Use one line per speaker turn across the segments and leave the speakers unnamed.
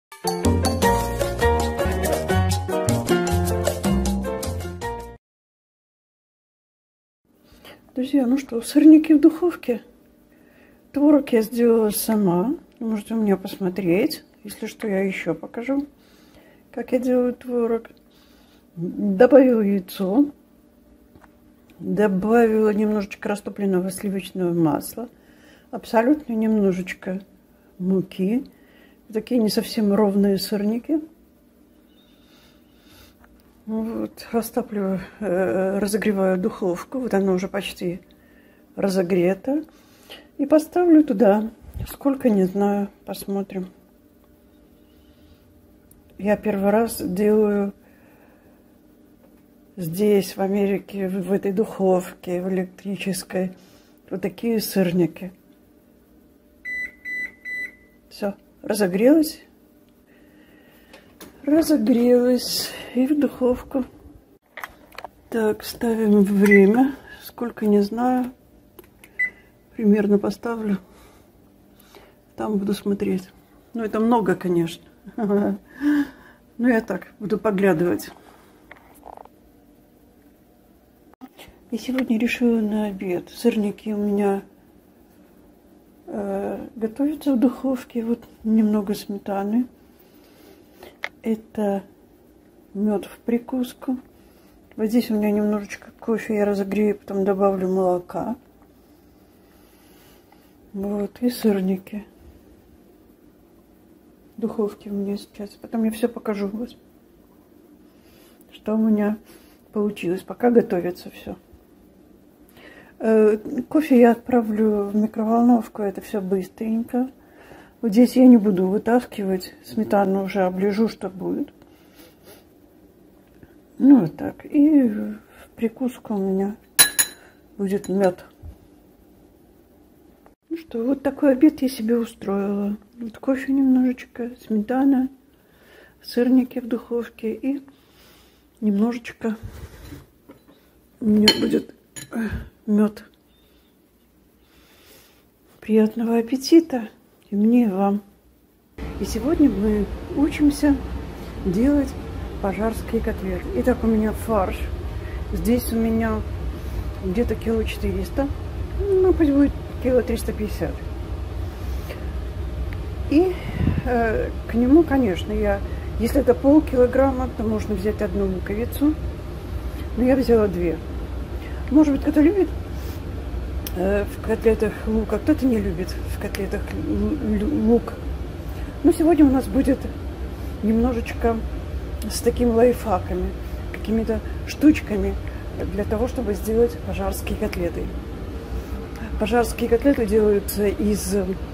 Друзья, ну что, сырники в духовке. Творог я сделала сама. Можете у меня посмотреть. Если что, я еще покажу, как я делаю творог. Добавила яйцо. Добавила немножечко растопленного сливочного масла. Абсолютно немножечко муки. Такие не совсем ровные сырники. Вот, растапливаю, разогреваю духовку. Вот она уже почти разогрета. И поставлю туда. Сколько, не знаю, посмотрим. Я первый раз делаю здесь, в Америке, в этой духовке, в электрической, вот такие сырники. Все, разогрелась. Разогрелась. И в духовку. Так, ставим время. Сколько, не знаю. Примерно поставлю. Там буду смотреть. Ну, это много, конечно. Но я так буду поглядывать. И сегодня решила на обед. Сырники у меня готовятся в духовке. Вот немного сметаны. Это мед в прикуску. Вот здесь у меня немножечко кофе. Я разогрею, потом добавлю молока. Вот, и сырники. В духовке у меня сейчас. Потом я все покажу вам, что у меня получилось. Пока готовится все. Кофе я отправлю в микроволновку. Это все быстренько. Вот здесь я не буду вытаскивать. Сметану уже оближу, что будет. Ну, вот так. И в прикуску у меня будет мед. Ну что, вот такой обед я себе устроила. Вот кофе немножечко, сметана, сырники в духовке и немножечко у меня будет мед. Приятного аппетита и мне, и вам. И сегодня мы учимся делать пожарские котлеты. Итак, у меня фарш. Здесь у меня где-то кило 400. Ну, пусть будет кило 350. И к нему, конечно, если это полкилограмма, то можно взять одну луковицу. Но я взяла 2. Может быть, кто-то любит в котлетах лук, а кто-то не любит в котлетах лук. Но сегодня у нас будет немножечко с такими лайфхаками, какими-то штучками для того, чтобы сделать пожарские котлеты. Пожарские котлеты делаются из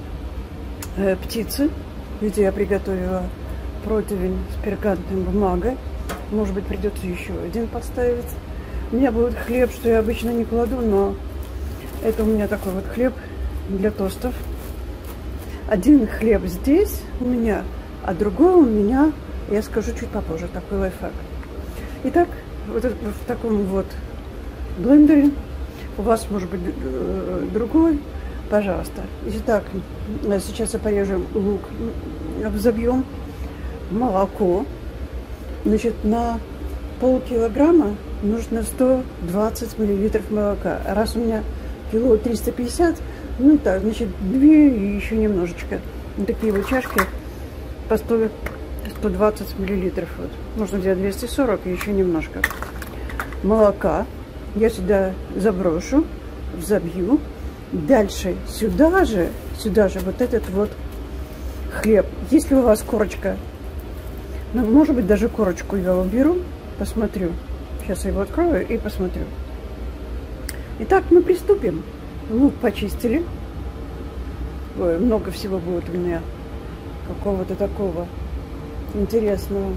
птицы. Видите, я приготовила противень с пергаментной бумагой. Может быть, придется еще один поставить. У меня будет хлеб, что я обычно не кладу, но это у меня такой вот хлеб для тостов. Один хлеб здесь у меня, а другой у меня, я скажу чуть попозже, такой лайфхак. Итак, вот в таком вот блендере, у вас может быть другой, пожалуйста. Итак, сейчас я порежу лук, взобьем молоко. Значит, на полкилограмма нужно 120 миллилитров молока. Раз у меня кило 350, ну так, значит, 2 и еще немножечко. Вот такие вот чашки по 120 миллилитров. Вот. Можно взять 240 и еще немножко молока. Я сюда заброшу, взобью. Дальше сюда же вот этот вот хлеб. Если у вас корочка, ну, может быть, даже корочку я уберу, посмотрю. Сейчас я его открою и посмотрю. Итак, мы приступим. Лук почистили. Ой, много всего будет у меня какого-то такого интересного.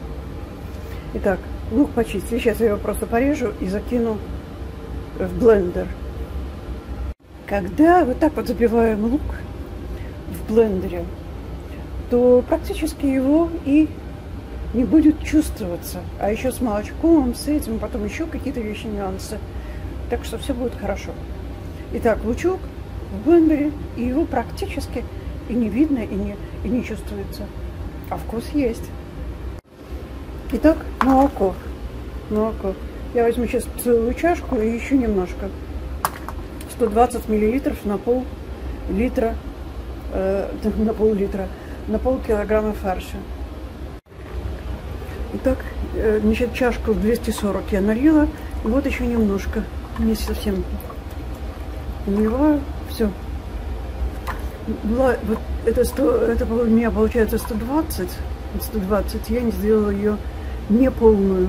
Итак, лук почистили. Сейчас я его просто порежу и закину в блендер. Когда вот так вот забиваем лук в блендере, то практически его и не будет чувствоваться. А еще с молочком, с этим, потом еще какие-то вещи, нюансы. Так что все будет хорошо. Итак, лучок в блендере, и его практически и не видно, и не чувствуется. А вкус есть. Итак, молоко. Молоко. Я возьму сейчас целую чашку и еще немножко. 120 миллилитров на пол-литра, на полкилограмма фарша. Итак, значит, чашку в 240 я налила. И вот еще немножко. Не совсем наливаю. Все. Вот это у меня получается 120. 120. Я не сделала ее не полную.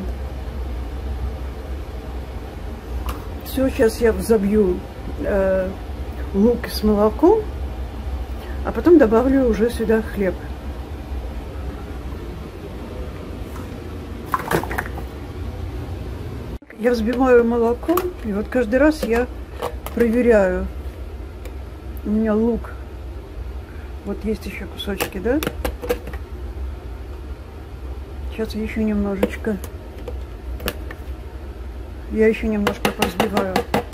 Все, сейчас я взобью лук с молоком, а потом добавлю уже сюда хлеб. Я взбиваю молоко, и вот каждый раз я проверяю. У меня лук. Вот есть еще кусочки, да? Сейчас еще немножечко. Я еще немножко повзбиваю.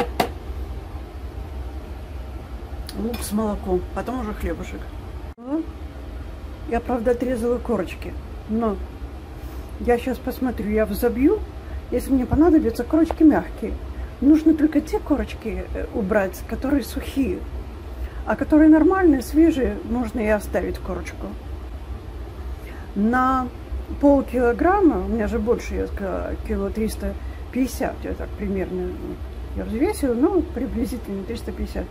Лук с молоком, потом уже хлебушек. Я, правда, отрезала корочки, но я сейчас посмотрю, я взобью. Если мне понадобятся корочки мягкие, нужно только те корочки убрать, которые сухие. А которые нормальные, свежие, можно и оставить корочку. На полкилограмма, у меня же больше, я сказала, кило 350, я так примерно, я взвесила, ну, приблизительно 350.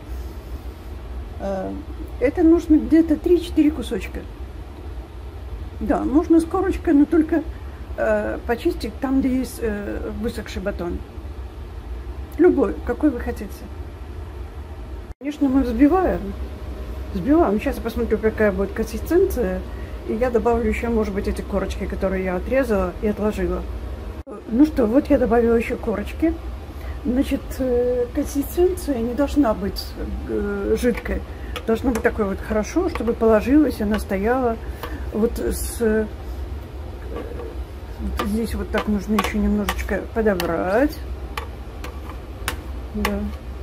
Это нужно где-то 3-4 кусочка. Да, можно с корочкой, но только почистить там, где есть высохший батон. Любой, какой вы хотите. Конечно, мы взбиваем. Сейчас я посмотрю, какая будет консистенция. И я добавлю еще, может быть, эти корочки, которые я отрезала и отложила. Ну что, вот я добавила еще корочки. Значит, консистенция не должна быть жидкой. Должна быть такой вот хорошо, чтобы положилась, она стояла. Вот здесь вот так нужно еще немножечко подобрать. Да.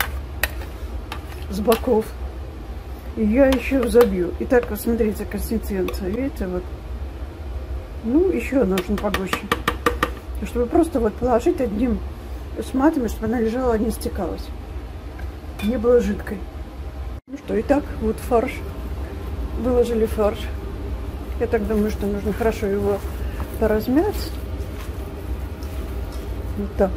С боков. И я еще взобью. Итак, смотрите, консистенция. Видите, вот. Ну, еще нужно погуще. Чтобы просто вот положить одним сматами, чтобы она лежала, не стекалась. Не было жидкой. Ну что, итак, вот фарш. Выложили фарш. Я так думаю, что нужно хорошо его поразмять. Вот так.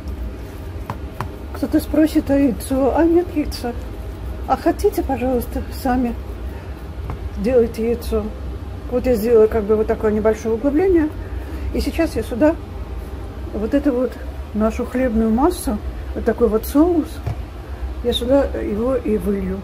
Кто-то спросит, а яйцо? А нет яйца. А хотите, пожалуйста, сами сделайте яйцо. Вот я сделала как бы вот такое небольшое углубление. И сейчас я сюда вот эту вот нашу хлебную массу, вот такой вот соус, я сюда его и вылью.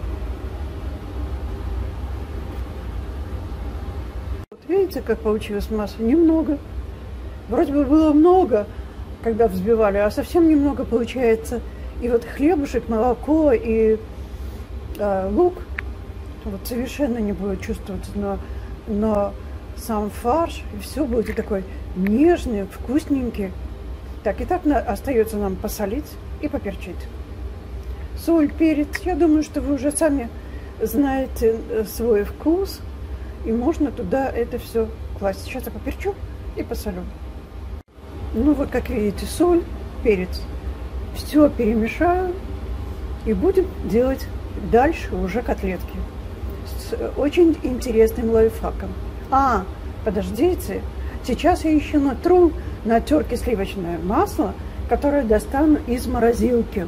Вот видите, как получилась масса? Немного. Вроде бы было много, когда взбивали, а совсем немного получается. И вот хлебушек, молоко и лук вот совершенно не будет чувствоваться, но сам фарш, и все будет такой нежный, вкусненький. Так, и так остается нам посолить и поперчить. Соль, перец. Я думаю, что вы уже сами знаете свой вкус, и можно туда это все класть. Сейчас я поперчу и посолю. Ну вот, как видите, соль, перец. Все перемешаю и будем делать дальше уже котлетки с очень интересным лайфхаком. Подождите, сейчас я еще натру на терке сливочное масло, которое достану из морозилки.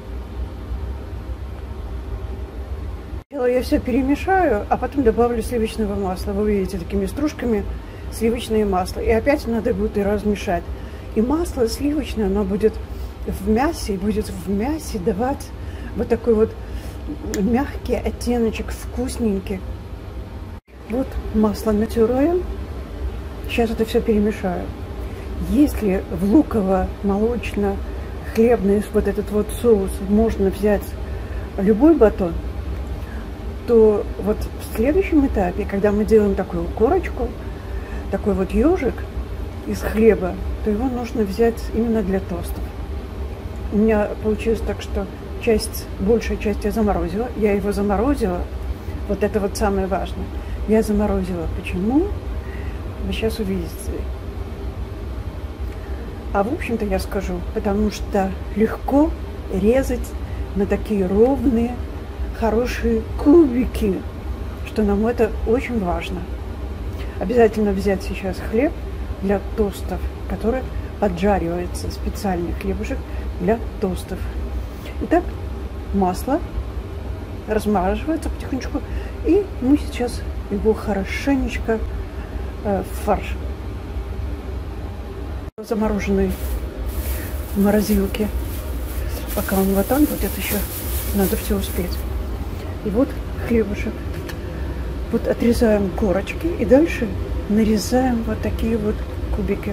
Я все перемешаю, а потом добавлю сливочного масла. Вы видите, такими стружками сливочное масло. И опять надо будет и размешать. И масло сливочное, оно будет в мясе давать вот такой вот мягкий оттеночек, вкусненький. Вот масло натираю. Сейчас это все перемешаю. Если в луково-молочно-хлебный вот этот вот соус можно взять любой батон, то вот в следующем этапе, когда мы делаем такую корочку, такой вот ежик из хлеба, то его нужно взять именно для тостов. У меня получилось так, что большая часть я заморозила. Я его заморозила. Вот это вот самое важное. Я заморозила. Почему? Вы сейчас увидите. А в общем-то я скажу, потому что легко резать на такие ровные, хорошие кубики, что нам это очень важно. Обязательно взять сейчас хлеб для тостов, который поджаривается, специальный хлебушек для тостов. Итак, масло размораживается потихонечку, и мы сейчас его хорошенечко в фарш. Замороженный в морозилке. Пока он вот так, вот это еще надо все успеть. И вот хлебушек. Вот отрезаем корочки и дальше нарезаем вот такие вот кубики.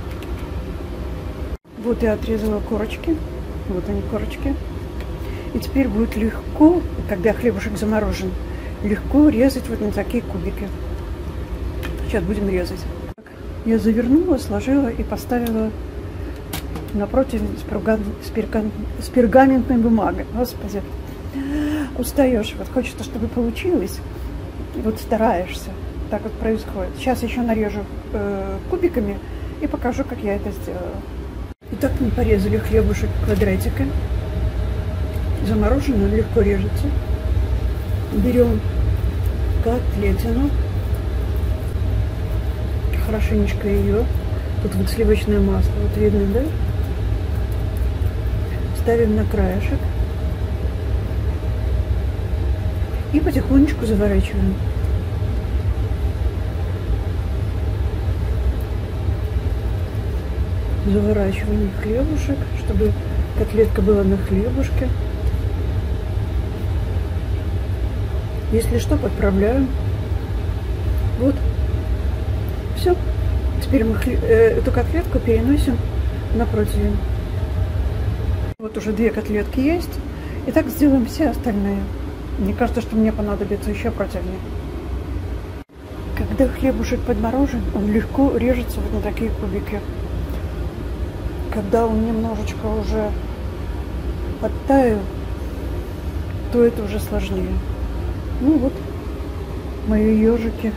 Вот я отрезала корочки. Вот они, корочки. И теперь будет легко, когда хлебушек заморожен, легко резать вот на такие кубики. Сейчас будем резать. Я завернула, сложила и поставила на противень с пергаментной бумагой. Господи, устаешь. Вот хочется, чтобы получилось. И вот стараешься. Так вот происходит. Сейчас еще нарежу кубиками и покажу, как я это сделала. Итак, мы порезали хлебушек квадратиками. Замороженный, легко режется. Берем котлетину. Хорошенечко ее. Тут вот сливочное масло. Вот видно, да? Ставим на краешек. И потихонечку заворачиваем. Заворачиваем хлебушек, чтобы котлетка была на хлебушке. Если что, подправляем. Вот. Все. Теперь мы эту котлетку переносим на противень. Вот уже 2 котлетки есть. И так сделаем все остальные. Мне кажется, что мне понадобится еще противни. Когда хлебушек подморожен, он легко режется вот на такие кубики. Когда он немножечко уже подтаял, то это уже сложнее. Ну вот, мои ежики.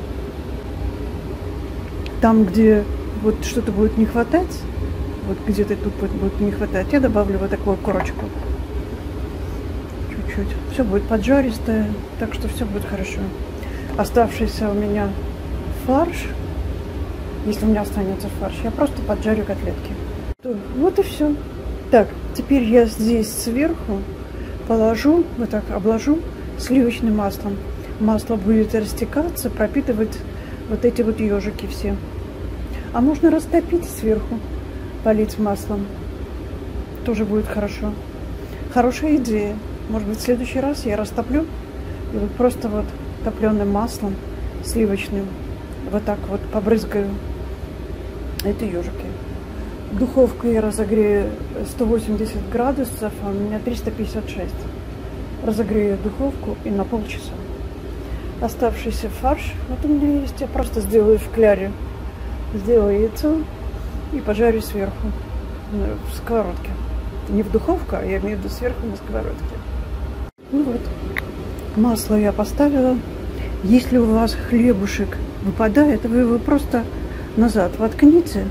Там, где вот что-то будет не хватать, вот где-то тут будет не хватать, я добавлю вот такую корочку. Чуть-чуть. Все будет поджаристое, так что все будет хорошо. Оставшийся у меня фарш, если у меня останется фарш, я просто поджарю котлетки. Вот и все. Так, теперь я здесь сверху положу, вот так обложу сливочным маслом. Масло будет растекаться, пропитывать вот эти вот ежики все. А можно растопить сверху, полить маслом. Тоже будет хорошо. Хорошая идея. Может быть, в следующий раз я растоплю и вот просто вот топленым маслом сливочным вот так вот побрызгаю эти ежики. Духовку я разогрею 180 градусов, а у меня 356. Разогрею духовку и на полчаса. Оставшийся фарш, вот у меня есть, я просто сделаю в кляре. Сделаю яйцо и пожарю сверху в сковородке. Не в духовку, а я имею в виду сверху на сковородке. Ну вот, масло я поставила. Если у вас хлебушек выпадает, вы его просто назад воткните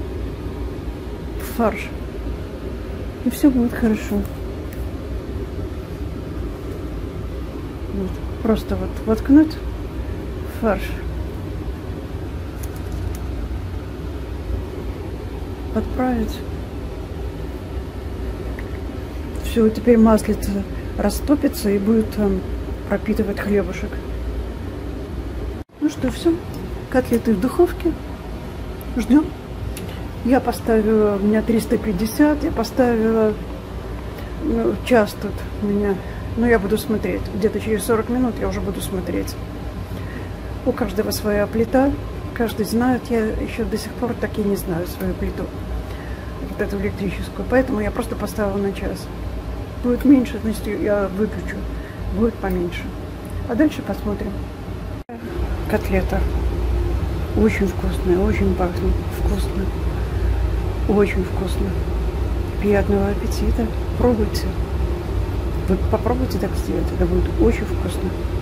в фарш, и все будет хорошо. Вот. Просто вот воткнуть в фарш, подправить. Все, теперь маслица растопится и будет пропитывать хлебушек. Ну что, все, котлеты в духовке, ждем. Я поставила, у меня 350, я поставила, ну, час тут у меня, но я буду смотреть, где-то через 40 минут я уже буду смотреть. У каждого своя плита, каждый знает, я еще до сих пор так и не знаю свою плиту, вот эту электрическую, поэтому я просто поставила на час. Будет меньше, значит я выключу, будет поменьше. А дальше посмотрим. Котлета. Очень вкусная, очень пахнет. Вкусно. Очень вкусно. Приятного аппетита. Пробуйте. Вы попробуйте так сделать. Это будет очень вкусно.